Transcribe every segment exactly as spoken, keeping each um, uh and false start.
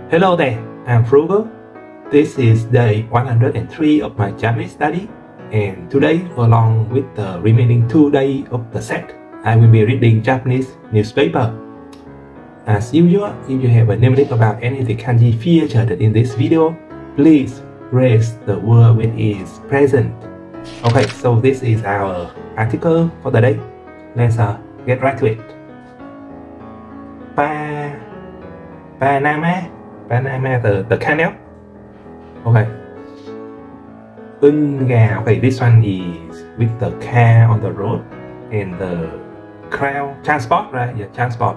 Hello there, I'm Frugal. This is day one hundred three of my Japanese study, and today, along with the remaining two days of the set, I will be reading Japanese newspaper. As usual, if you have a knowledge about any of the kanji featured in this video, please raise the word when it is present. Okay, so this is our article for the day. Let's uh, get right to it. Pa Panama, Panama, the, the canal. Okay. Unga. Okay, this one is with the car on the road and the crowd transport, right? Yeah, transport.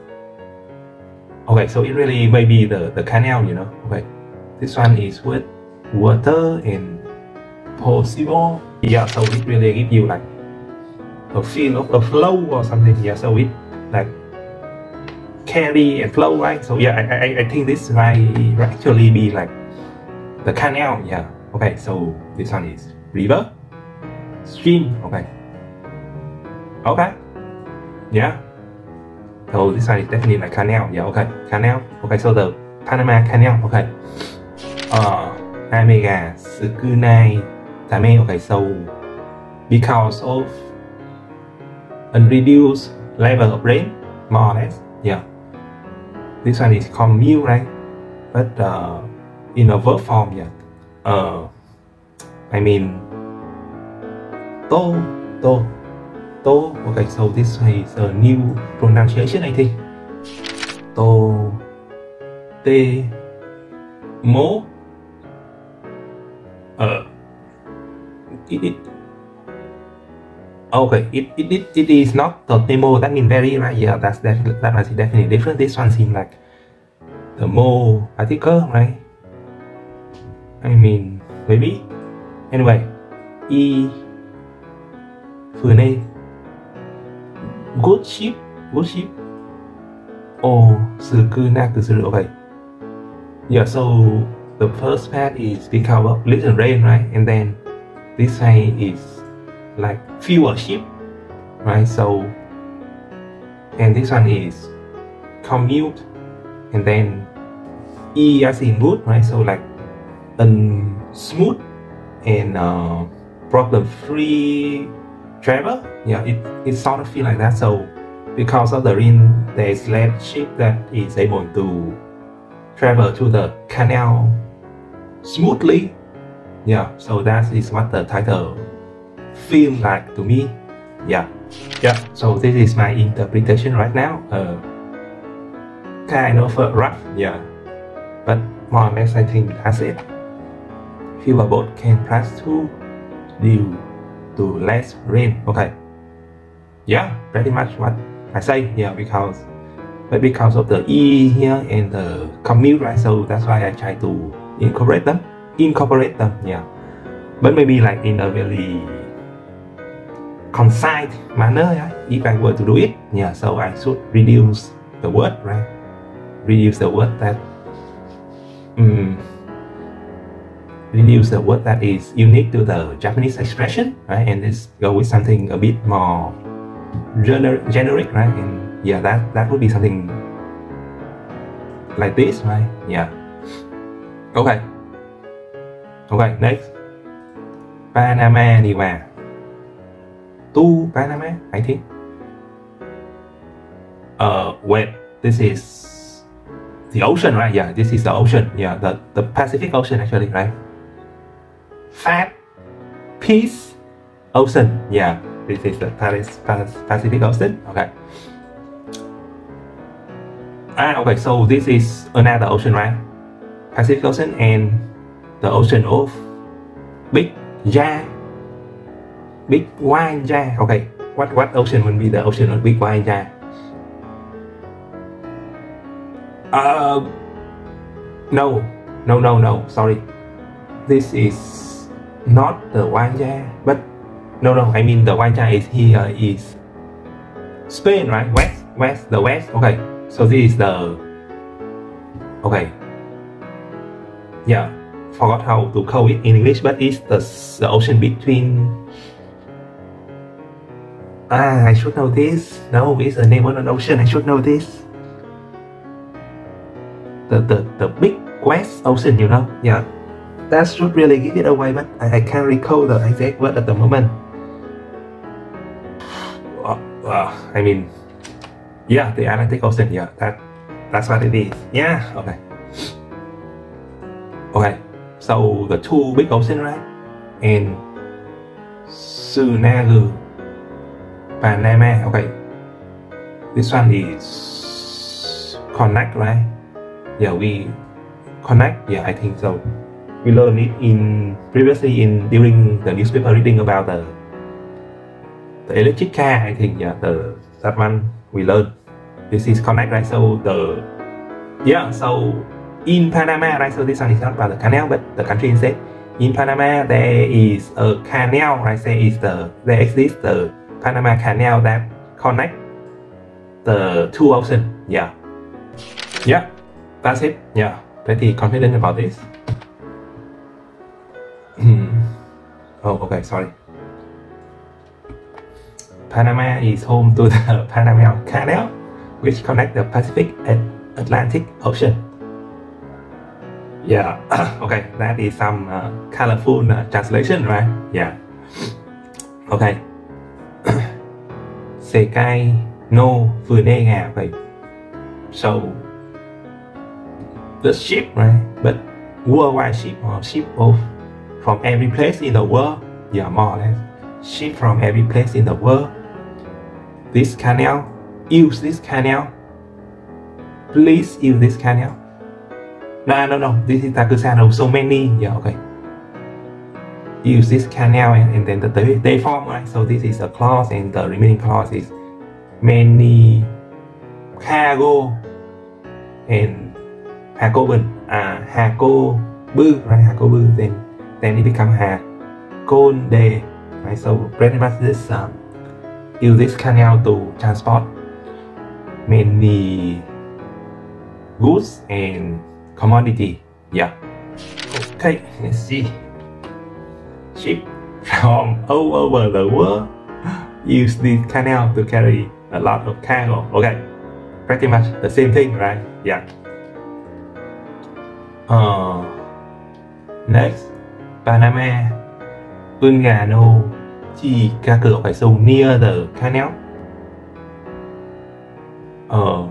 Okay, so it really may be the, the canal, you know. Okay. This one is with water and possible. Yeah, so it really gives you like a feel of a flow or something. Yeah, so it like carry and flow, right? So yeah, I, I, I think this might actually be like the canal. Yeah. Okay, so this one is river, stream. Okay. Okay. Yeah. So this one is definitely like canal. Yeah. Okay. Canal. Okay. So the Panama Canal. Okay. Uh, Amega Sukunai Tame. Okay. So because of unreduced level of rain, more or less. Yeah. This one is called mu, right? But uh, in a verb form, yeah. Uh, I mean, to, to, to. Okay, so this is a new pronunciation, I think. To, te, mo. Uh, it, it, okay, it, it, it, it is not totemo, that means very, right? Yeah, that's that, that must be definitely different. This one seems like the mo article, right? I mean, maybe. Anyway, e fune, good ship, good ship. Oh, sukuna kusuru. Okay. Yeah, so the first part is because of little rain, right? And then this side is like fewer sheep, right? So, and this one is commute, and then e as in good, right? So like um, smooth and uh, problem-free travel. Yeah, it, it sort of feel like that. So because of the rain, there is less ship that is able to travel to the canal smoothly. Yeah, so that is what the title feel like to me. Yeah, yeah. So this is my interpretation right now. Uh, kind of uh, rough, yeah, but more or less I think that's it. Fewer boat can pass through due to less rain. Okay. Yeah, pretty much what I say. Yeah, because but because of the e here and the commute, right? So that's why I try to incorporate them. Incorporate them. Yeah, but maybe like in a very concise manner, right? If I were to do it, yeah, so I should reduce the word, right? Reduce the word that um, reduce the word that is unique to the Japanese expression, right? And let's go with something a bit more gener generic, right? And yeah, that that would be something like this, right? Yeah. Okay. Okay, next. Panama đi qua. To Panama, I think. Uh, wait, this is the ocean, right? Yeah, this is the ocean. Yeah, the, the Pacific Ocean actually, right? Fat Peace Ocean. Yeah, this is the Paris, Pacific Ocean. Okay. Ah, okay, so this is another ocean, right? Pacific Ocean and the ocean of Big Ja. Big Wine Ja. Okay, what what ocean will be the ocean of Big Wine Ja? Uh, no, no, no, no. Sorry, this is not the Wine Ja. But no, no. I mean the Wine Ja is here is Spain, right? West, west, the west. Okay, so this is the. Okay. Yeah, forgot how to call it in English, but it's the the ocean between. Ah, I should know this. No, it's the name of an ocean. I should know this. the the the big West Ocean, you know. Yeah, that should really give it away, but I, I can't recall the exact word at the moment. Uh, uh, I mean, yeah, the Atlantic Ocean. Yeah, that that's what it is. Yeah. Okay. Okay. So the two big ocean, right? And Sunagu, Panama. Okay. This one is connect, right? Yeah, we connect. Yeah, I think so. We learned it in previously in during the newspaper reading about the the electric car. I think yeah, the that one we learned. This is connect, right? So the yeah, so in Panama, right? So this one is not about the canal, but the country instead. In Panama, there is a canal, right? Say is the there exists the Panama Canal that connect the two oceans. Yeah, yeah, that's it. Yeah, pretty confident about this. Oh, okay, sorry. Panama is home to the Panama Canal, which connects the Pacific and Atlantic Ocean. Yeah, okay, that is some uh, colorful uh, translation, right? Yeah. Okay. Sekai no Funega, okay. So the ship, right? But worldwide ship or ship of from every place in the world. Yeah, more or less. Ship from every place in the world. This canal, use this canal. Please use this canal. No, no, no. This is Takusano. So many. Yeah, okay. Use this canal and, and then the, the they form, right? So this is a clause and the remaining clause is many cargo and Hakoben. Uh, Hakobu, right? Hakobu. Then then it becomes Hakonde, right? So pretty much this um, use this canal to transport many goods and commodity. Yeah. Okay, let's see. Ship from all over the world use this canal to carry a lot of cargo. Okay, pretty much the same thing, right? Yeah. Uh, next, Panama, Ungano, Chicago. Okay, so near the canal. Uh,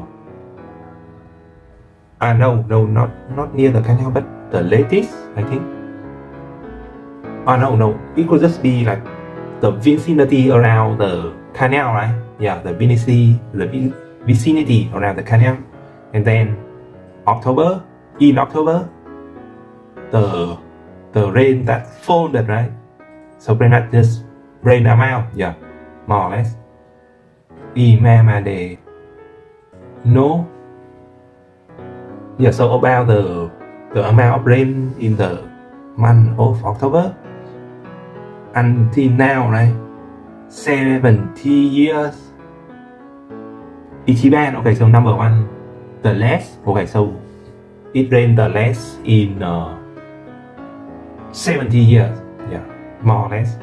Ah, no, no, not not near the canal, but the latest, I think. Oh, no, no, it could just be like the vicinity around the canal, right? Yeah, the vicinity, the vicinity around the canal. And then October, in October, the the rain that folded, right? So pretty much just rain amount, yeah, more or less. Imamade, no. Yeah, so about the the amount of rain in the month of October until now, right? seventy years. Ichiban, okay, so number one, the less, okay, so it rained the less in uh, seventy years, yeah, more or less.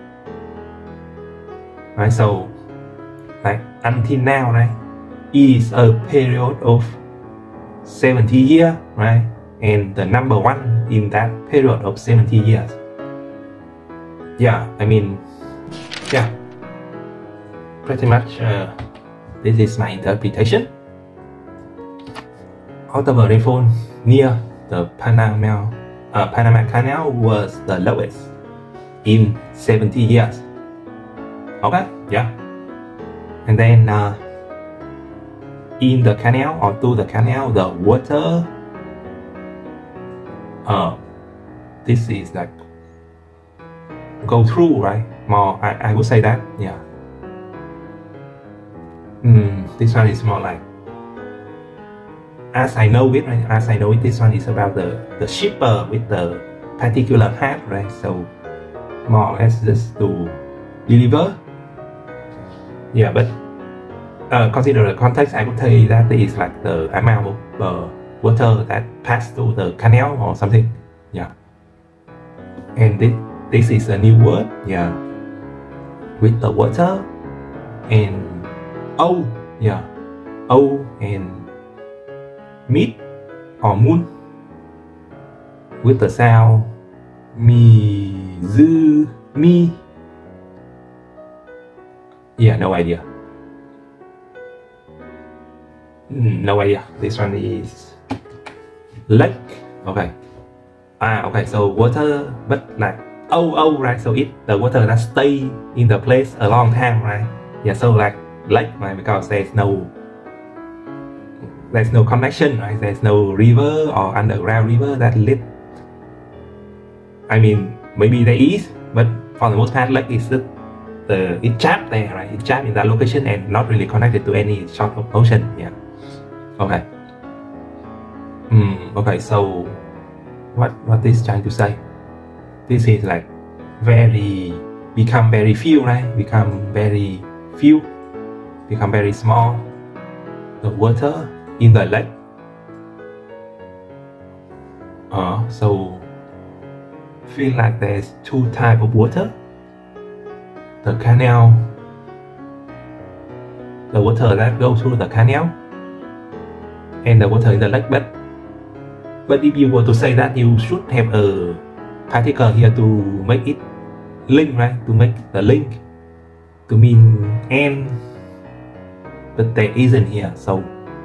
Right, so like until now, right, is a period of seventy years, right? And the number one in that period of seventy years. Yeah, I mean, yeah, pretty much uh, this is my interpretation. October rainfall near the Panama, uh, Panama Canal was the lowest in seventy years. Okay, yeah. And then uh, in the canal or to the canal, the water, uh, this is like go through, right? More, I, I would say that, yeah. Mm, this one is more like, as I know it, right? As I know it, this one is about the, the shipper with the particular hat, right? So more or less just to deliver. Yeah, but uh, consider the context, I would say that is like the amount of uh, water that passed through the canal or something. Yeah. And this, this is a new word, yeah. With the water and oh, yeah. Oh and meat, or moon with the sound Mizumi. Yeah, no idea. No idea. This one is lake. Okay. Ah, okay. So water, but like oh oh right. So it the water that stay in the place a long time, right? Yeah. So like lake, right? Because there's no there's no connection, right? There's no river or underground river that lead. I mean, maybe there is, but for the most part, lake is the the it trapped there, right? It trapped in that location and not really connected to any sort of ocean. Yeah. Okay. Mm, okay. So what what this trying to say? This is like very become very few, right? Become very few, become very small. The water in the lake. Uh, so feel like there's two type of water. The canal, the water that goes through the canal, and the water in the lake. But but if you were to say that, you should have a particle here to make it link, right? To make the link to mean and, but there isn't here. So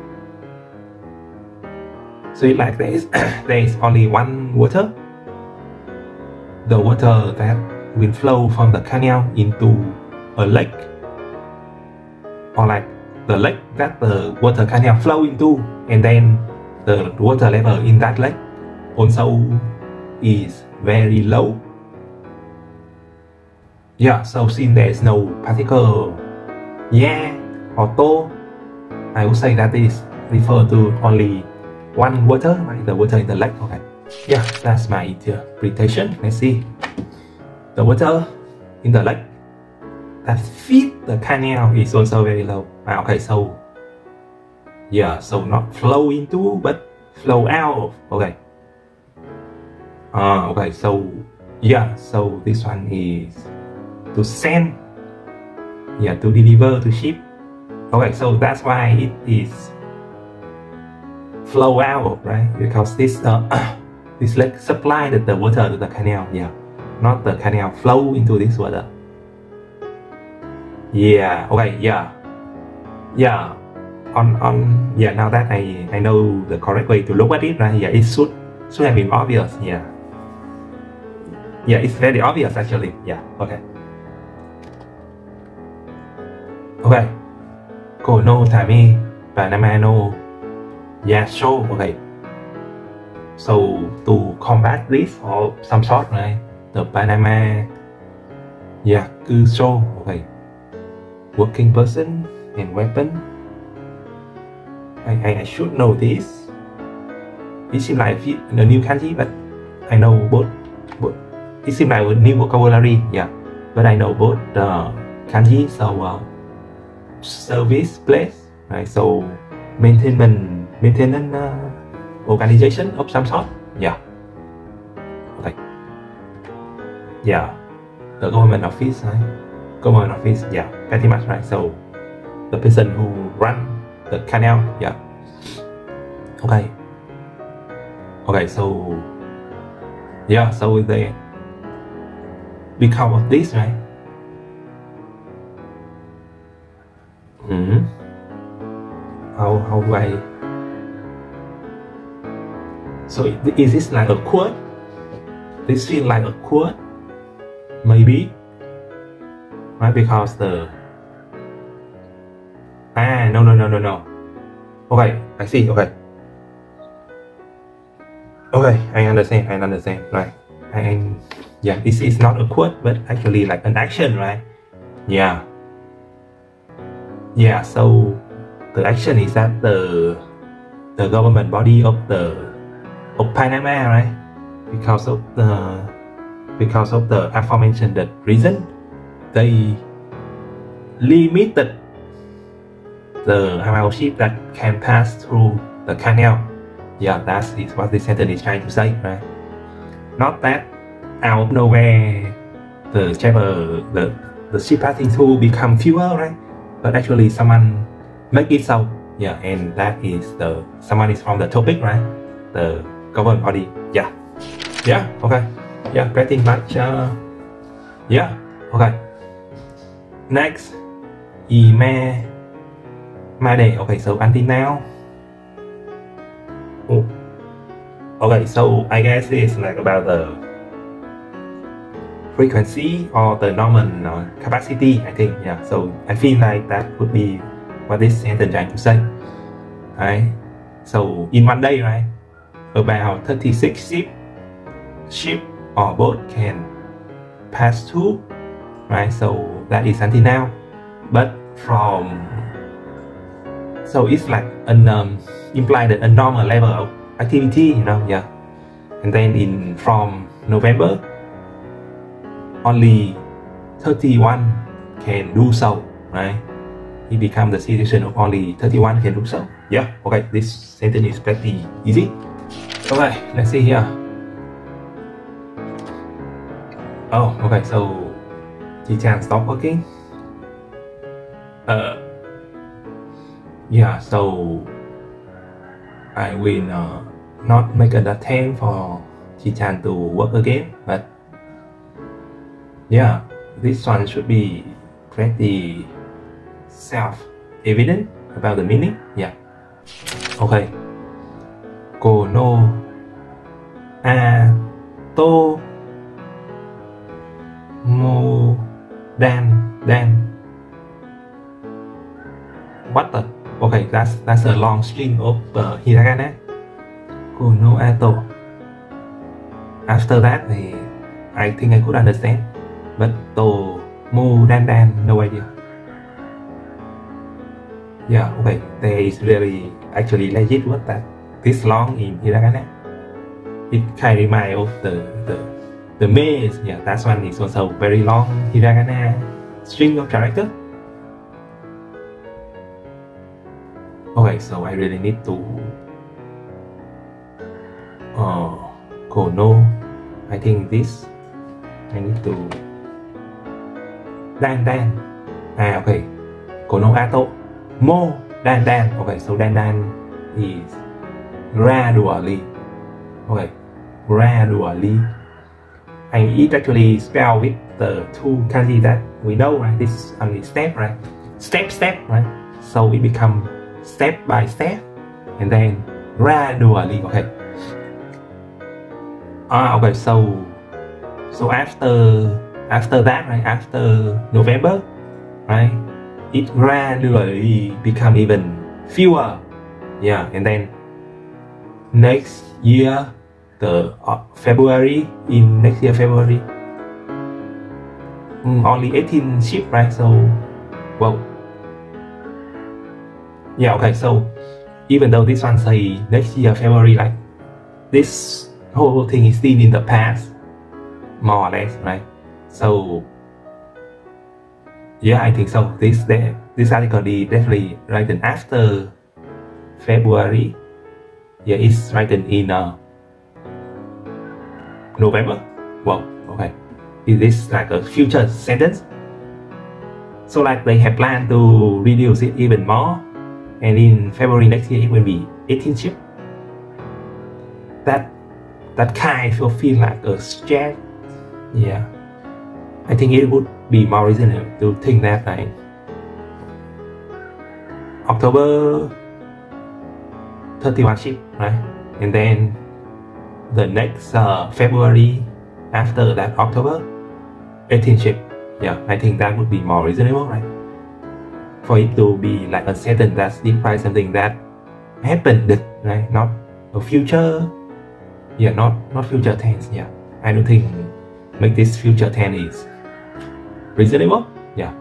so it's like there is there is only one water. The water that will flow from the canal into a lake, or like the lake that the water canal flow into, and then the water level in that lake also is very low. Yeah, so since there is no particle, yeah, or to, I would say that is refer to only one water, right? The water in the lake. Okay. Yeah, that's my interpretation. Let's see. The water in the lake that feed the canal is also very low. Ah, okay, so yeah, so not flow into but flow out of. Okay. Ah, okay, so yeah, so this one is to send, yeah, to deliver to ship. Okay, so that's why it is flow out of, right? Because this uh, this lake supply the, the water to the canal, yeah, not the canal flow into this water. Yeah, okay, yeah, yeah. On on yeah. Now that I I know the correct way to look at it, right? Yeah, it should should have been obvious. Yeah, yeah, it's very obvious actually. Yeah, okay, okay. Kono Tami Panama no Yasho. Okay. So to combat this or some sort, right? The Panama Yakusho, okay, working person and weapon. I, I, I should know this. It seems like a new kanji, but I know both. both. It seems like a new vocabulary, yeah. But I know both the uh, kanji. So uh, service place, right? So maintenance, maintenance uh, organization of some sort, yeah. Okay. Yeah, the government office, right? Government office, yeah, pretty much, right? So the person who run the canal, yeah. Okay. Okay, so yeah, so they because of this, right? Mm-hmm. How how do I? So is this like a quote? This feels like a quote, maybe, right? Because the ah no no no no no. Okay, I see. Okay, okay, I understand. I understand. Right. And yeah, this is not a quote, but actually like an action, right? Yeah. Yeah. So the action is that the the government body of the of Panama, right? Because of the because of the aforementioned reason, they limited the amount of ship that can pass through the canal. Yeah, that is what this sentence is trying to say, right? Not that out of nowhere the chapter the the ship passing through become fewer, right? But actually someone make it so. Yeah, and that is the someone is from the topic, right? the government body. Yeah, yeah, okay, yeah, pretty much. Uh, yeah, okay. Next, Ime Made. Okay, so until now. Oh. Okay, so I guess it's like about the frequency or the normal uh, capacity, I think. Yeah, so I feel like that would be what this sentence trying to say. Right? So in one day, right, about thirty-six ship, ship or boat can pass through, right? So that is until now. But from so it's like an um, implied a normal level of activity, you know, yeah. And then in from November, only thirty-one can do so, right? It becomes the situation of only thirty-one can do so. Yeah, okay, this sentence is pretty easy. Okay, let's see here. Oh, okay, so Chi-chan stop working. Uh, yeah, so I will uh, not make an attempt for Chi-chan to work again, but yeah, this one should be pretty self-evident about the meaning. Yeah. Okay. Kono a to mo dan dan. What the? Okay, that's that's a long string of uh, hiragana. Kono a to. After that, I think I could understand, but to mo dan dan, no idea. Yeah, okay, there is really actually legit word that this long in hiragana. It kind of reminds of the the the maze. Yeah, that one is also very long hiragana string of character. Okay, so I really need to uh kono. I think this I need to dan dan. Ah, okay, kono ato. Mo dan dan. Okay, so dan dan is gradually. Okay, gradually. And it actually spelled with the two kanji that we know, right? This is only step, right? Step, step, right? So it become step by step, and then gradually. Okay. Ah, okay. So, so after after that, right? After November, right? It gradually become even fewer. Yeah, and then next year, the uh, February, in next year February, mm, only eighteen ship, right? So, well, yeah, okay. So even though this one say next year February, like this whole thing is still in the past, more or less, right? So yeah, I think so. This this article is definitely written after February. Yeah, it's written in uh, November. Wow, okay. Is this like a future sentence? So like they have planned to reduce it even more, and in February next year it will be eighteen ship. That that kind of feel like a stretch. Yeah, I think it would be more reasonable to think that like October thirty-one ship, right? And then the next uh, February after that October eighteen ship. Yeah, I think that would be more reasonable, right? For it to be like a sentence that describes something that happened, right? Not a future. Yeah, not not future tense. Yeah, I don't think make this future tense is reasonable. Yeah.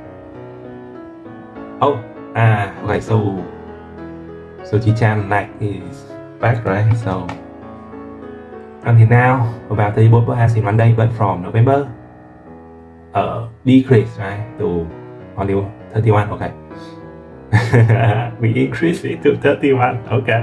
Oh, ah, okay. So, so Chi-chan like is back, right? So until now, about thirty-four hours in one day, but from November, uh, decrease, right, to only thirty-one. Okay. We increase it to thirty-one. Okay.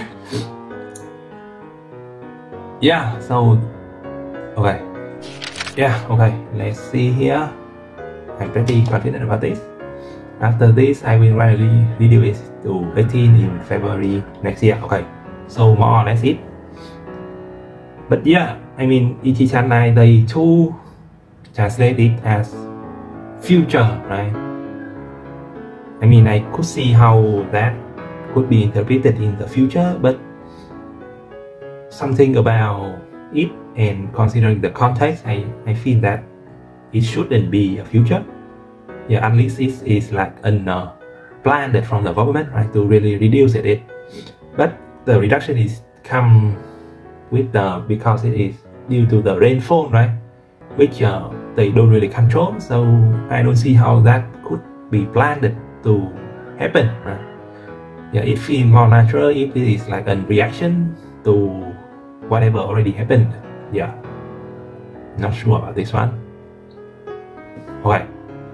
Yeah. So, okay. Yeah. Okay. Let's see here. I'm pretty confident about this. After this, I will randomly reduce it to eighteen in February next year. Okay. So more or less it. But yeah, I mean Ichi-chan, they too translate it as future, right? I mean, I could see how that could be interpreted in the future, but something about it and considering the context, I, I feel that it shouldn't be a future. Yeah, at least it is like a uh, plan that from the government, right, to really reduce it. But the reduction is come with the because it is due to the rainfall, right, which uh, they don't really control. So I don't see how that could be planned to happen, right? Yeah, it feels more natural if it is like a reaction to whatever already happened. Yeah, not sure about this one. Okay.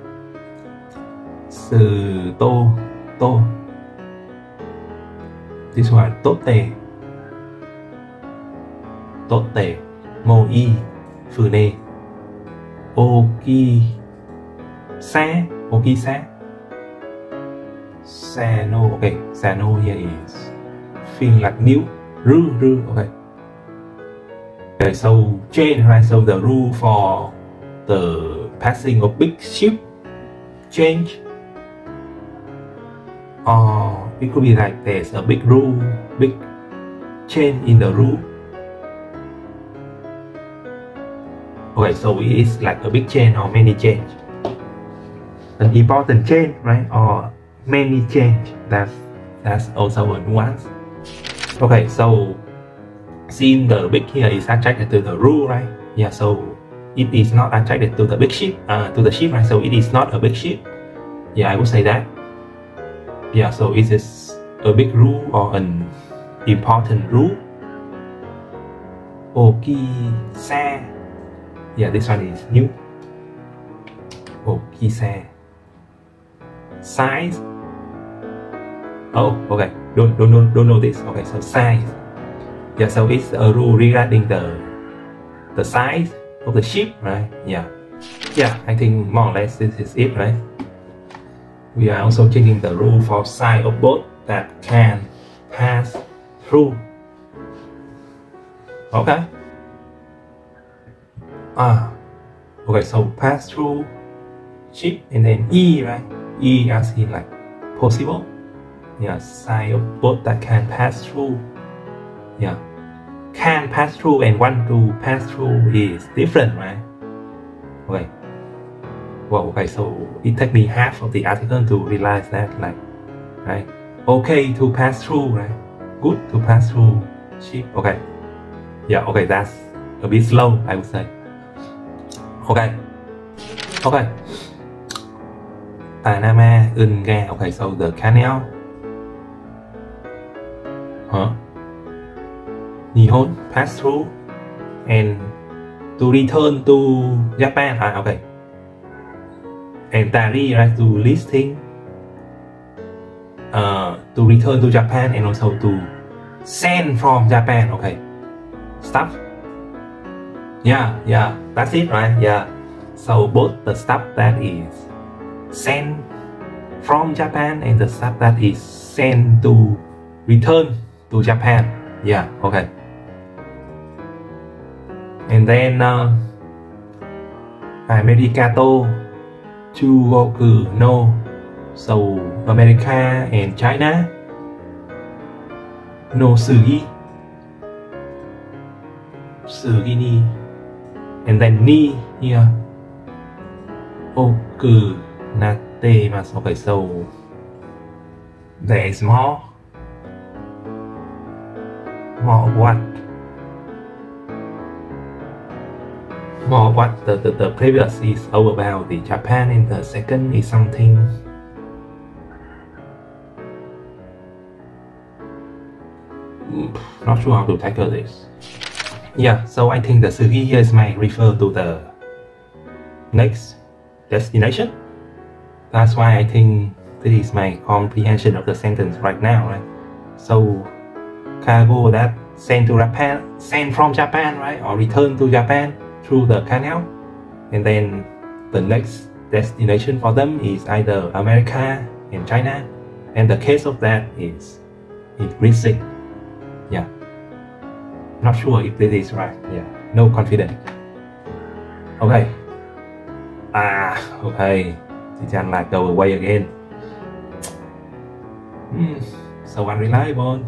Sư tô tô. This one tốt tề. Tốt tề. Mô y. Phừ nê. Oki sa. Oki sa. Sano. Okay. Sano here is feeling like new. Ru ru. Okay. Okay, so chain, right? So the rule for the passing of big ship change, or it could be like there's a big rule, big change in the rule. Okay, so it is like a big change or many change, an important change, right? Or many change. That's that's also a nuance. Okay, so since the big here is attracted to the rule, right? Yeah, so it is not attracted to the big ship, uh, to the ship, right? So it is not a big ship. Yeah, I would say that. Yeah, so it is a big rule or an important rule. Oki sa. Yeah, this one is new. Oki sa. Size. Oh, okay. Don't don't don't don't know this. Okay, so size. Yeah, so it's a rule regarding the the size of the ship, right? Yeah, yeah. I think more or less this is it, right? We are also changing the rule for size of boat that can pass through. Okay. Ah, okay. So pass through ship and then E, right? E as in like possible. Yeah, size of boat that can pass through. Yeah. Can pass through and want to pass through is different, right? Okay. Well, okay, so it took me half of the article to realize that, like, right? Okay to pass through, right? Good to pass through ship. Okay. Yeah, okay, that's a bit slow, I would say. Okay. Okay. Panama Unga. Okay, so the canal. Huh? Nihon pass through and to return to Japan. Ah, okay. And Tari, right, to listing uh, to return to Japan and also to send from Japan. Okay. Stuff. Yeah, yeah, that's it, right? Yeah. So both the stuff that is sent from Japan and the stuff that is sent to return to Japan. Yeah, okay. And then uh, Americato, Chugoku no. So America and China. No Sugi. Sugi ni. And then ni here. Oku nate mas. Okay, so there is more. More what? More what? The, the, the previous is all about the Japan and the second is something not sure how to tackle this. Yeah, so I think the Sugi here is might refer to the next destination. That's why I think this is my comprehension of the sentence right now, right? So cargo that sent to Japan, sent from Japan, right, or return to Japan through the canal, and then the next destination for them is either America and China, and the case of that is in Greece. Yeah. Not sure if this is right. Yeah. No confidence. Okay. Ah, okay. Chan like go away again. Hmm. So unreliable.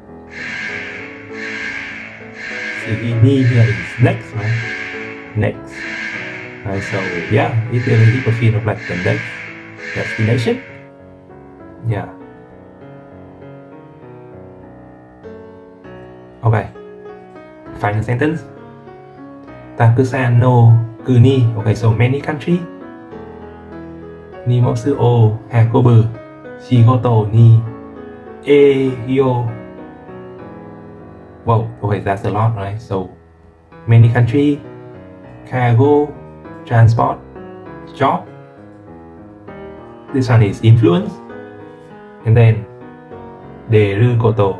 C V D here is next, right? Next. Right, so yeah, it really people feel of like the next destination. Yeah. Okay. Final sentence. Takusan no kuni. Okay, so many country. Nimosu o hakobu shigoto ni eyo. Wow, okay, that's a lot, right? So many country, cargo, transport, job. This one is influence. And then deru koto,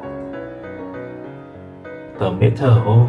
the matter of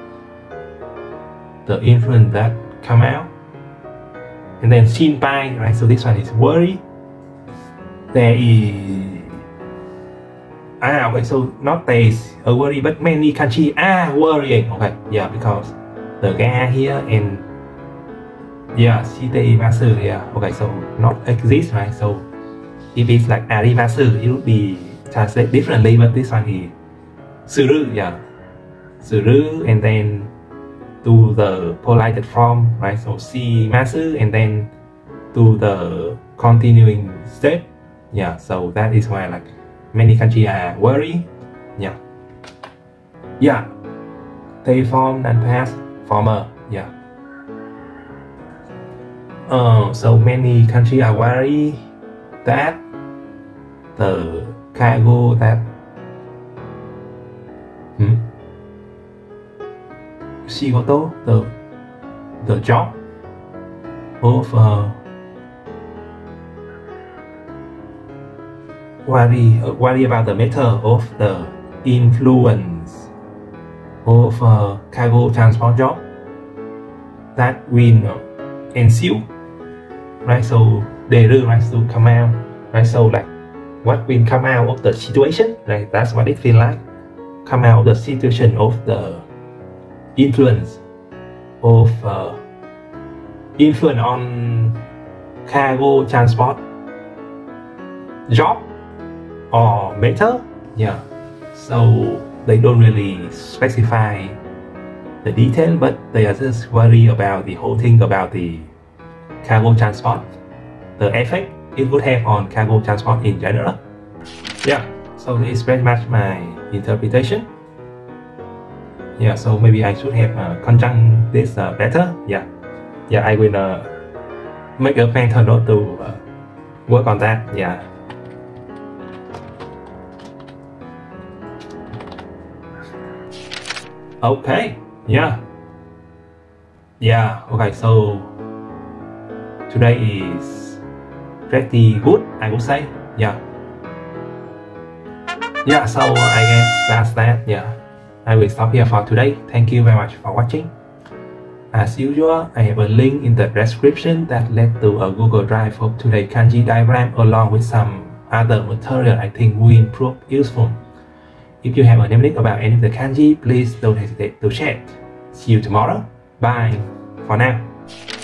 the influence that come out. And then shinpai, right? So this one is worry. There is ah okay, so not there is a worry, but many countries are worrying. Okay, yeah, because the ga here and yeah, shiteimasu, yeah. Okay, so not exist, right? So if it's like arimasu, it would be translated differently, but this one is suru, yeah, suru, and then to the polite form, right? So shimasu, and then to the continuing step, yeah. So that is why like many countries are worried, yeah, yeah. They form and past former, yeah. Uh, so many countries are worried that the cargo that hmm, shigoto, the the job of uh, worry uh, worry about the matter of the influence of uh, cargo transport job that will uh, ensue, right? So they do, right, to come out, right? So like what will come out of the situation, right? That's what it feel like. Come out of the situation of the influence of uh, influence on cargo transport job or matter, yeah. So they don't really specify the detail, but they are just worried about the whole thing about the cargo transport, the effect it would have on cargo transport in general. Yeah, so this is very much my interpretation. Yeah, so maybe I should have uh, conjunct this uh, better. Yeah, yeah, I will uh, make a mental note to uh, work on that. Yeah. Okay. Yeah. Yeah. Okay. So today is pretty good, I would say. Yeah. Yeah. So I guess that's that. Yeah. I will stop here for today. Thank you very much for watching. As usual, I have a link in the description that led to a Google Drive of today's kanji diagram along with some other material I think will prove useful. If you have a name about any of the kanji, please don't hesitate to share. See you tomorrow. Bye for now.